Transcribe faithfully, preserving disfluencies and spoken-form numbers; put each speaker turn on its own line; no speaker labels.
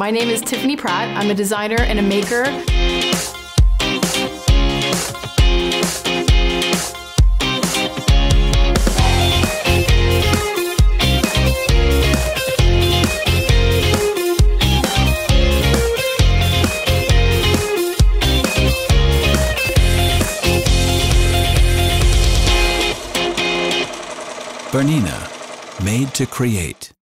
My name is Tiffany Pratt. I'm a designer and a maker.
Bernina, made to create.